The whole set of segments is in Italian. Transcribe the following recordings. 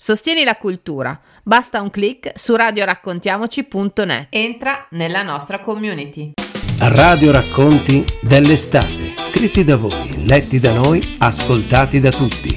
Sostieni la cultura. Basta un click su radioraccontiamoci.net. Entra nella nostra community. Radio Racconti dell'estate. Scritti da voi, letti da noi, ascoltati da tutti.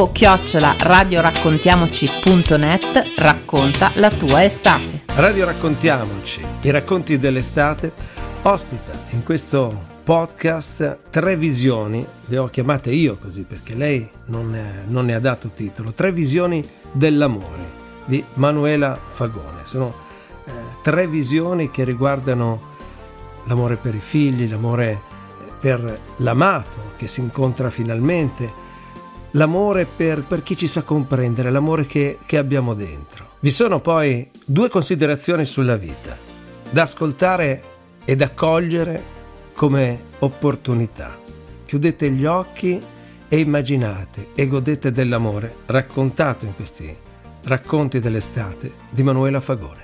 info@radioraccontiamoci.net. Racconta la tua estate. Radio Raccontiamoci, i racconti dell'estate, ospita in questo podcast 3 visioni, le ho chiamate io così perché lei non ne ha dato titolo, 3 visioni dell'amore di Manuela Fagone. Sono 3 visioni che riguardano l'amore per i figli, l'amore per l'amato che si incontra finalmente, l'amore per chi ci sa comprendere, l'amore che abbiamo dentro. Vi sono poi 2 considerazioni sulla vita, da ascoltare ed accogliere come opportunità. Chiudete gli occhi e immaginate e godete dell'amore raccontato in questi racconti dell'estate di Manuela Fagone.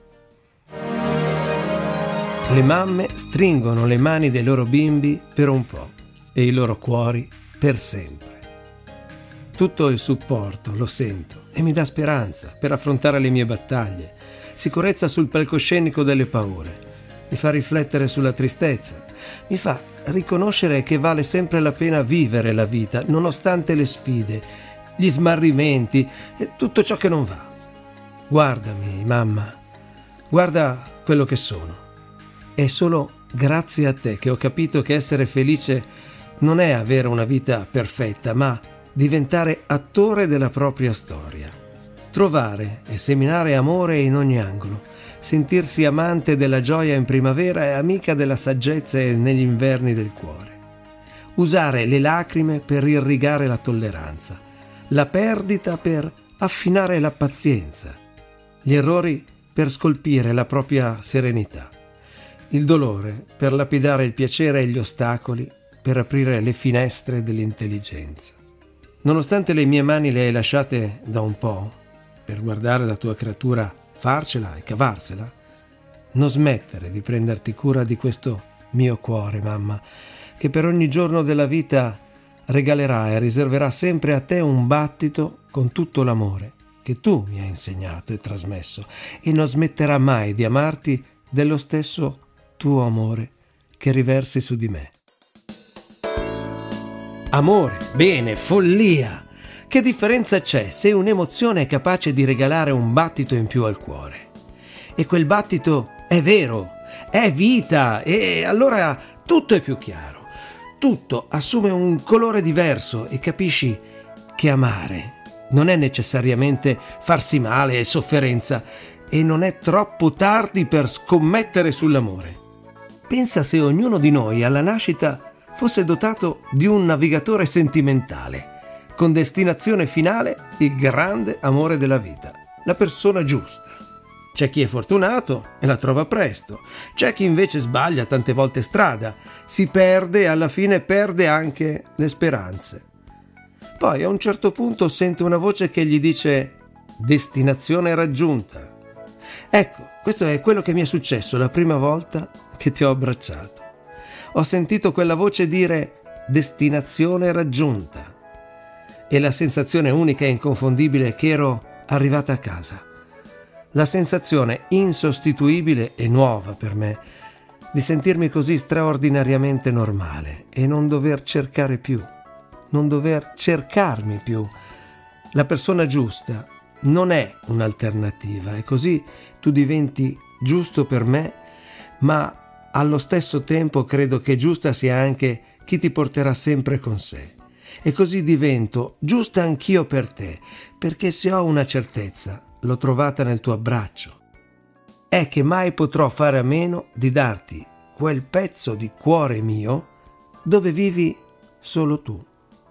Le mamme stringono le mani dei loro bimbi per un po' e i loro cuori per sempre. Tutto il supporto lo sento e mi dà speranza per affrontare le mie battaglie, sicurezza sul palcoscenico delle paure, mi fa riflettere sulla tristezza, mi fa riconoscere che vale sempre la pena vivere la vita nonostante le sfide, gli smarrimenti e tutto ciò che non va. Guardami, mamma, guarda quello che sono. È solo grazie a te che ho capito che essere felice non è avere una vita perfetta, ma diventare attore della propria storia. Trovare e seminare amore in ogni angolo, sentirsi amante della gioia in primavera e amica della saggezza negli inverni del cuore. Usare le lacrime per irrigare la tolleranza, la perdita per affinare la pazienza, gli errori per scolpire la propria serenità, il dolore per lapidare il piacere e gli ostacoli per aprire le finestre dell'intelligenza. Nonostante le mie mani le hai lasciate da un po' per guardare la tua creatura farcela e cavarsela, non smettere di prenderti cura di questo mio cuore, mamma, che per ogni giorno della vita regalerà e riserverà sempre a te un battito con tutto l'amore che tu mi hai insegnato e trasmesso, e non smetterà mai di amarti dello stesso tuo amore che riversi su di me. Amore, bene, follia! Che differenza c'è se un'emozione è capace di regalare un battito in più al cuore? E quel battito è vero, è vita, e allora tutto è più chiaro. Tutto assume un colore diverso e capisci che amare non è necessariamente farsi male e sofferenza, e non è troppo tardi per scommettere sull'amore. Pensa se ognuno di noi alla nascita fosse dotato di un navigatore sentimentale, con destinazione finale il grande amore della vita, la persona giusta. C'è chi è fortunato e la trova presto, c'è chi invece sbaglia tante volte strada, si perde e alla fine perde anche le speranze. Poi a un certo punto sente una voce che gli dice: destinazione raggiunta. Ecco, questo è quello che mi è successo la prima volta che ti ho abbracciato. Ho sentito quella voce dire: destinazione raggiunta. E la sensazione unica e inconfondibile è che ero arrivata a casa. La sensazione insostituibile e nuova per me di sentirmi così straordinariamente normale e non dover cercare più, non dover cercarmi più. La persona giusta non è un'alternativa e così tu diventi giusto per me, ma allo stesso tempo credo che giusta sia anche chi ti porterà sempre con sé. E così divento giusta anch'io per te, perché se ho una certezza, l'ho trovata nel tuo abbraccio. È che mai potrò fare a meno di darti quel pezzo di cuore mio dove vivi solo tu.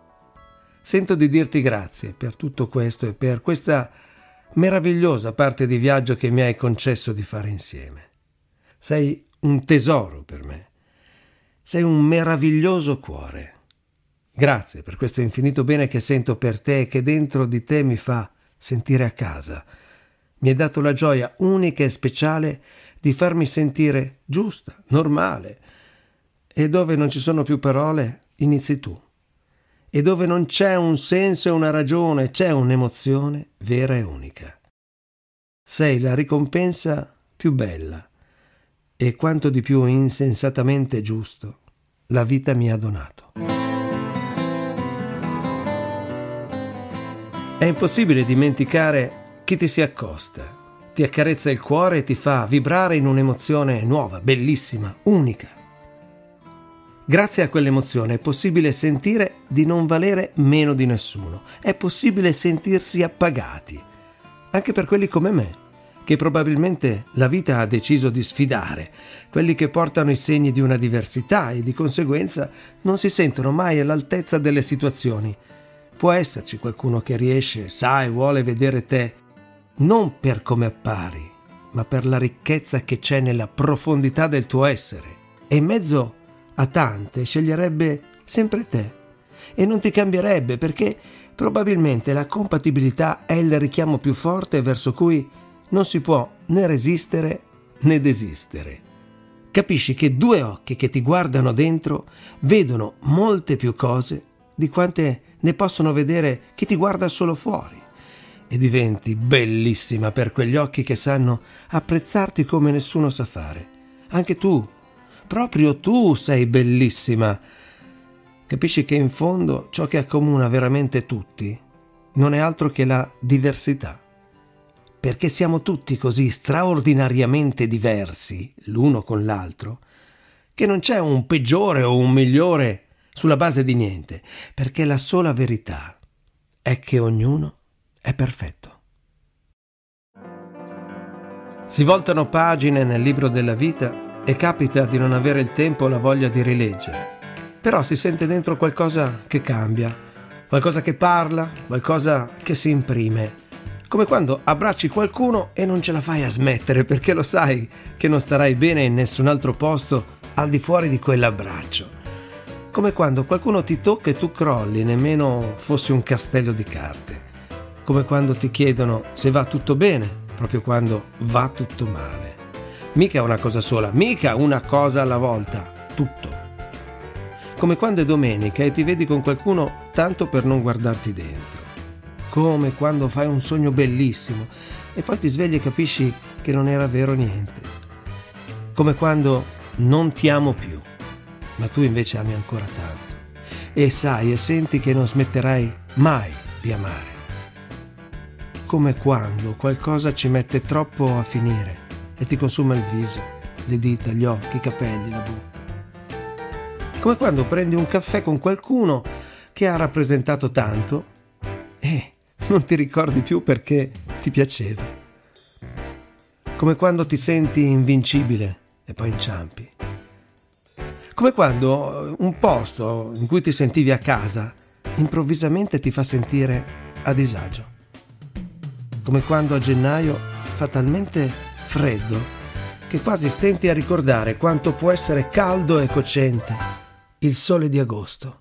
Sento di dirti grazie per tutto questo e per questa meravigliosa parte di viaggio che mi hai concesso di fare insieme. Sei un tesoro per me. Sei un meraviglioso cuore. Grazie per questo infinito bene che sento per te e che dentro di te mi fa sentire a casa. Mi hai dato la gioia unica e speciale di farmi sentire giusta, normale. E dove non ci sono più parole, inizi tu. e dove non c'è un senso e una ragione, c'è un'emozione vera e unica. Sei la ricompensa più bella e quanto di più insensatamente giusto la vita mi ha donato. È impossibile dimenticare chi ti si accosta, ti accarezza il cuore e ti fa vibrare in un'emozione nuova, bellissima, unica. Grazie a quell'emozione è possibile sentire di non valere meno di nessuno, è possibile sentirsi appagati, anche per quelli come me, che probabilmente la vita ha deciso di sfidare, quelli che portano i segni di una diversità e di conseguenza non si sentono mai all'altezza delle situazioni. Può esserci qualcuno che riesce, sa e vuole vedere te non per come appari, ma per la ricchezza che c'è nella profondità del tuo essere, e in mezzo a tante sceglierebbe sempre te e non ti cambierebbe, perché probabilmente la compatibilità è il richiamo più forte verso cui non si può né resistere né desistere. Capisci che due occhi che ti guardano dentro vedono molte più cose di quante ne possono vedere chi ti guarda solo fuori, e diventi bellissima per quegli occhi che sanno apprezzarti come nessuno sa fare. Anche tu, proprio tu sei bellissima. Capisci che in fondo ciò che accomuna veramente tutti non è altro che la diversità. Perché siamo tutti così straordinariamente diversi l'uno con l'altro, che non c'è un peggiore o un migliore sulla base di niente, perché la sola verità è che ognuno è perfetto. Si voltano pagine nel libro della vita e capita di non avere il tempo o la voglia di rileggere, però si sente dentro qualcosa che cambia, qualcosa che parla, qualcosa che si imprime. Come quando abbracci qualcuno e non ce la fai a smettere perché lo sai che non starai bene in nessun altro posto al di fuori di quell'abbraccio. Come quando qualcuno ti tocca e tu crolli, nemmeno fossi un castello di carte. Come quando ti chiedono se va tutto bene, proprio quando va tutto male. Mica una cosa sola, mica una cosa alla volta, tutto. Come quando è domenica e ti vedi con qualcuno tanto per non guardarti dentro. Come quando fai un sogno bellissimo e poi ti svegli e capisci che non era vero niente. Come quando non ti amo più, ma tu invece ami ancora tanto. E sai e senti che non smetterai mai di amare. Come quando qualcosa ci mette troppo a finire e ti consuma il viso, le dita, gli occhi, i capelli, la bocca. Come quando prendi un caffè con qualcuno che ha rappresentato tanto e non ti ricordi più perché ti piaceva. Come quando ti senti invincibile e poi inciampi. Come quando un posto in cui ti sentivi a casa improvvisamente ti fa sentire a disagio. Come quando a gennaio fa talmente freddo che quasi stenti a ricordare quanto può essere caldo e cocente il sole di agosto.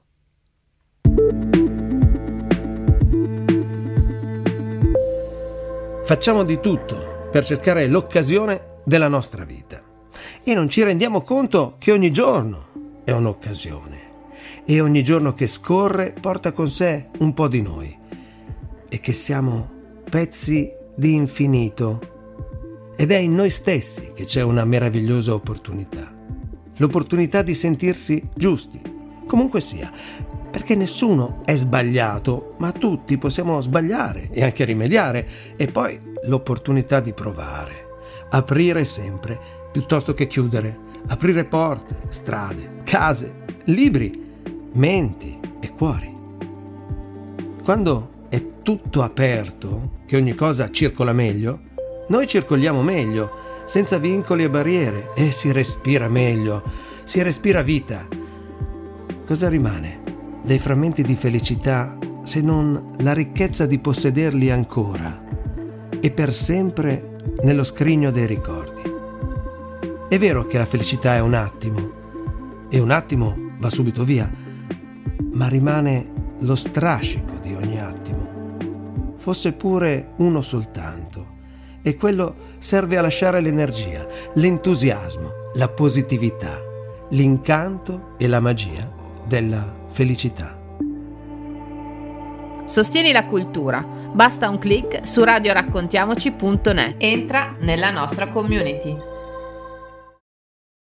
Facciamo di tutto per cercare l'occasione della nostra vita e non ci rendiamo conto che ogni giorno è un'occasione e ogni giorno che scorre porta con sé un po' di noi e che siamo pezzi di infinito ed è in noi stessi che c'è una meravigliosa opportunità, l'opportunità di sentirsi giusti, comunque sia, perché nessuno è sbagliato, ma tutti possiamo sbagliare e anche rimediare, e poi l'opportunità di provare, aprire sempre piuttosto che chiudere, aprire porte, strade, case, libri, menti e cuori. Quando è tutto aperto, che ogni cosa circola meglio, noi circoliamo meglio, senza vincoli e barriere, e si respira meglio, si respira vita. Cosa rimane dei frammenti di felicità se non la ricchezza di possederli ancora e per sempre nello scrigno dei ricordi? È vero che la felicità è un attimo e un attimo va subito via, ma rimane lo strascico di ogni attimo, fosse pure uno soltanto, e quello serve a lasciare l'energia, l'entusiasmo, la positività, l'incanto e la magia della felicità. Sostieni la cultura. Basta un click su radioraccontiamoci.net. Entra nella nostra community.